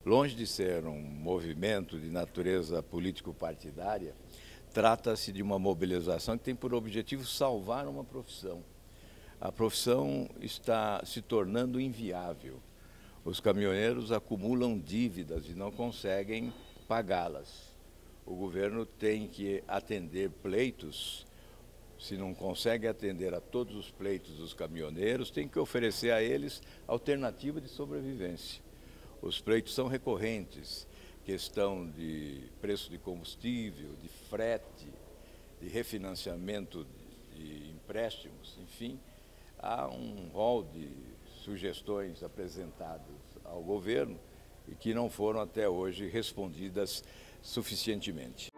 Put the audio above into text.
Longe de ser um movimento de natureza político-partidária, trata-se de uma mobilização que tem por objetivo salvar uma profissão. A profissão está se tornando inviável. Os caminhoneiros acumulam dívidas e não conseguem pagá-las. O governo tem que atender pleitos. Se não consegue atender a todos os pleitos dos caminhoneiros, tem que oferecer a eles alternativa de sobrevivência. Os pleitos são recorrentes, questão de preço de combustível, de frete, de refinanciamento de empréstimos, enfim, há um rol de sugestões apresentadas ao governo e que não foram até hoje respondidas suficientemente.